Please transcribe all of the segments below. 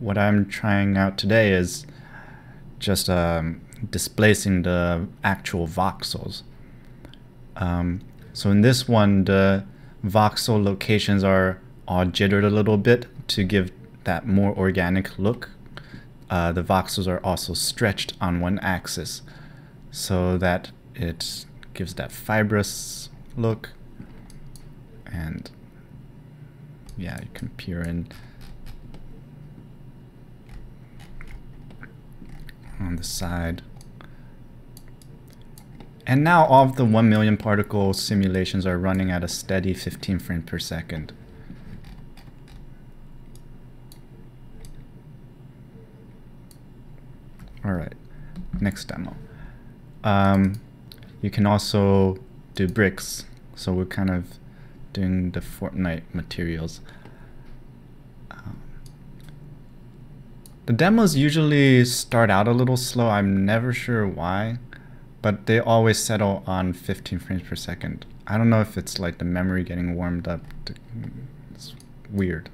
what I'm trying out today is just displacing the actual voxels. So in this one, the voxel locations are all jittered a little bit to give that more organic look. The voxels are also stretched on one axis so that it gives that fibrous look. And yeah, you can peer in on the side. And now all of the 1 million particle simulations are running at a steady 15 frames per second. Alright, next demo. You can also do bricks, so we're kind of doing the Fortnite materials. The demos usually start out a little slow, I'm never sure why, but they always settle on 15 frames per second. I don't know if it's like the memory getting warmed up. It's weird.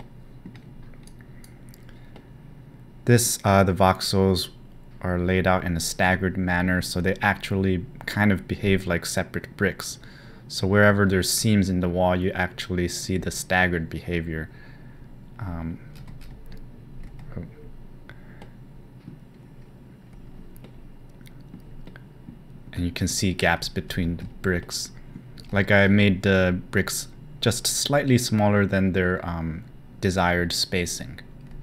This, the voxels are laid out in a staggered manner, so they actually kind of behave like separate bricks. So wherever there's seams in the wall, you actually see the staggered behavior. And you can see gaps between the bricks. Like I made the bricks just slightly smaller than their desired spacing.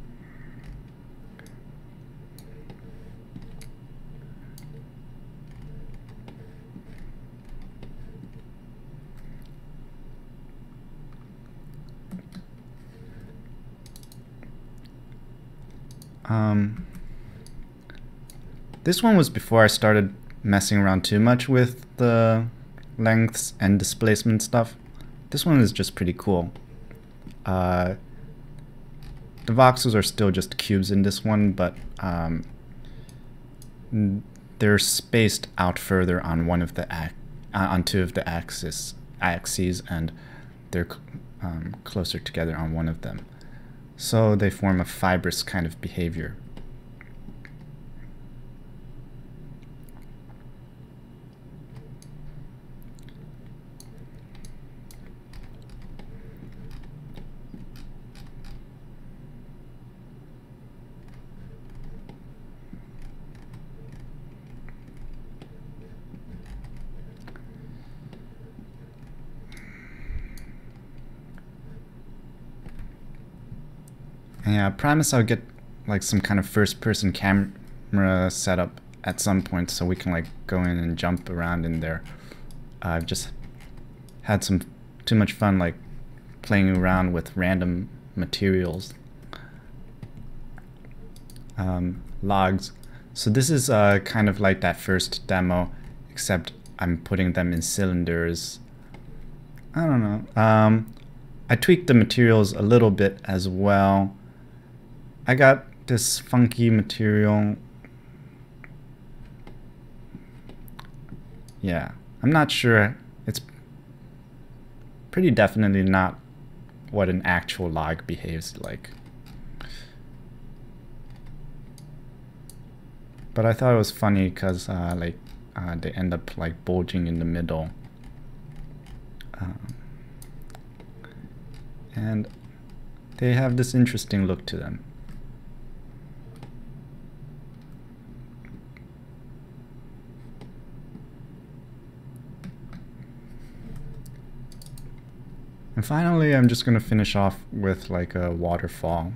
This one was before I started messing around too much with the lengths and displacement stuff. This one is just pretty cool. The voxels are still just cubes in this one, but they're spaced out further on one of the on two of the axes, and they're closer together on one of them. So they form a fibrous kind of behavior. Yeah, I promise I'll get like some kind of first-person camera setup at some point so we can like go in and jump around in there. I've just had too much fun like playing around with random materials. Logs. So this is kind of like that first demo, except I'm putting them in cylinders. I don't know. I tweaked the materials a little bit as well. I got this funky material. Yeah, I'm not sure. It's pretty definitely not what an actual log behaves like. But I thought it was funny because they end up like bulging in the middle. And they have this interesting look to them. And finally, I'm just going to finish off with like a waterfall.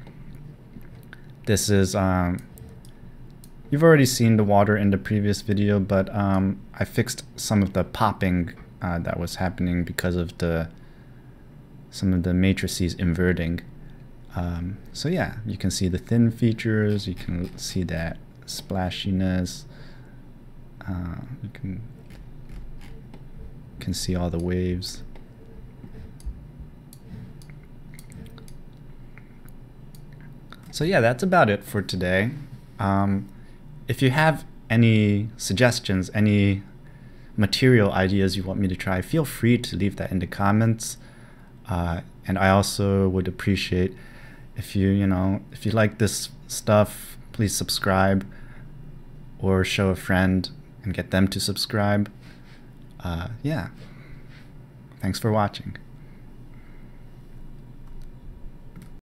This is, you've already seen the water in the previous video, but I fixed some of the popping that was happening because of some of the matrices inverting. So yeah, you can see the thin features, you can see that splashiness, you can see all the waves. So yeah, that's about it for today. If you have any suggestions, any material ideas you want me to try, feel free to leave that in the comments. And I also would appreciate if you like this stuff, please subscribe or show a friend and get them to subscribe. Yeah. Thanks for watching.